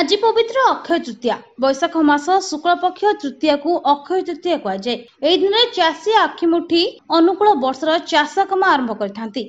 आज पवित्र अक्षय तृतीया बैशाख मास शुक्ल पक्ष तृतीया को अक्षय तृतीया कहुए। यह दिन में चाषी आखिमुठी अनुकूल वर्षर चाष काम आरंभ करथांती।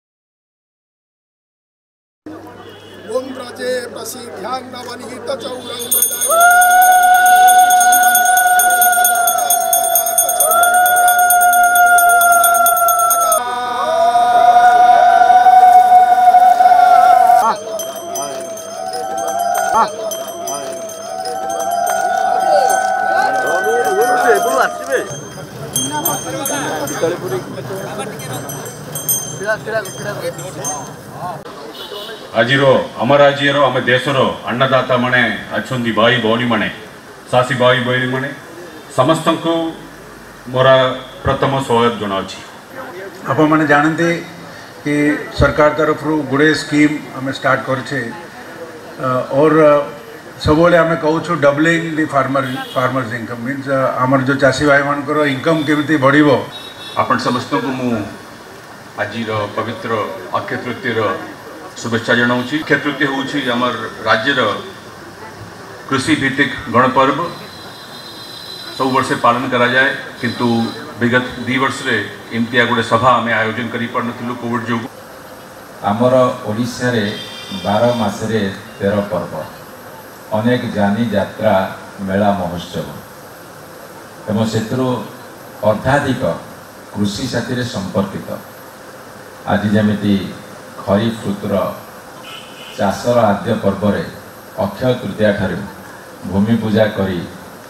आज आम राज्यर आम देशर अन्नदाता माने अच्छा भाई भौणी माने सासी भाई बहनी माने समस्त को मोर प्रथम स्वागत जनावि। आप मैंने जानते कि सरकार तरफ गुड़े स्कीम आम स्टार्ट करे और सब आम कहूँ doubling the farmers income means आमर जो चाषी भाई मानकर इनकम केमिति बढ़िबो। आपण समस्त को मु आज पवित्र अक्षय तृतीयर शुभेच्छा जनाऊँ। अक्षय तृतीय हूँ आमर राज्यर कृषि भित्तिक गणपर्व सब वर्ष पालन करा जाए, किंतु विगत 2 वर्ष रे इमतिया गोटे सभा आम आयोजन करि पारनथिलु कोविड जो। आमर ओडिशा रे 12 मासरे 13 पर्व, अनेक जानी यात्रा मेला महोत्सव एवं सेतु अर्धाधिक कृषि साथी संपर्कित। आज जमिति खरीफ ऋतुर चाषर आद्य पर्व अक्षय तृतीया ठारू भूमि पूजा करी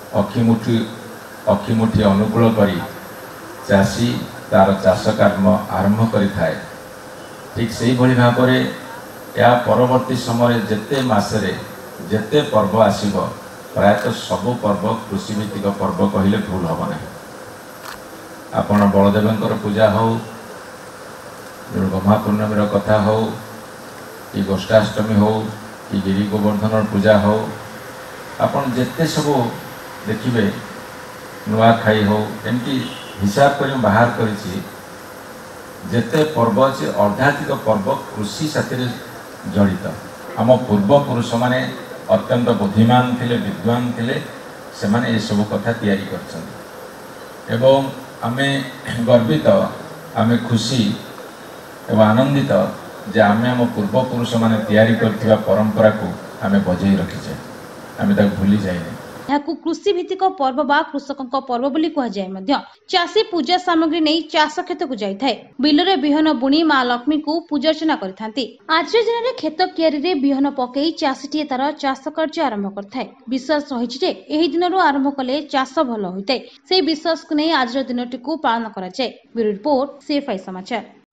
अखिमुठी अनुकूल करी चाषी तार चाष कर्म आरंभ करिथाए। ठीक से ही भाव में या परवर्ती समय जेते मासरे जेते पर्व आसीबो प्रायतः सबु पर्व कृषि भित्तिक पर्व कहले भूल हम ना। आपण बलदेवंकर पूजा हो, गम्हा पूर्णमीर कथा हो कि गोष्ठाष्टमी हो कि गिरी गोवर्धन पूजा हो, आपण जेते सब देखिए नुआखाई हो एमती हिसाब कर बाहर करिछि जेते पर्व अच्छे अर्धाधिक पर्व कृषि साथी जड़ित। आम पूर्वपुरुष माने अत्यंत बुद्धिमान थिले, विद्वान थिले, से माने ये सब कथा तैयारी करछन एवं आमे गर्वित, आमे खुशी एवं आनंदित जे आमे आम पूर्वपुरुष माने तैयारी करथिबा परंपरा को आमे बजाई रखिछे, आमे ताक भूली जाइने। यहाकु कृषि भित्तिक पर्व बा कृषकों पर्व बोली कह जाए। चाषी पूजा सामग्री नहीं चाष खेत को जाए, बिलरे बिहन बुणी माँ लक्ष्मी को पूजा अर्चना करथांती। आज दिन में खेत क्यारी रे बिहन पकई चाषीटीए तार चाष कार्य आरंभ करथाए। विश्वास रही जे एही दिनरू आरंभ कले चाष भल होइताए। से विश्वास को नहीं आज दिनटी को पालन करा जाए। ब्यूरो रिपोर्ट, CFI समाचार।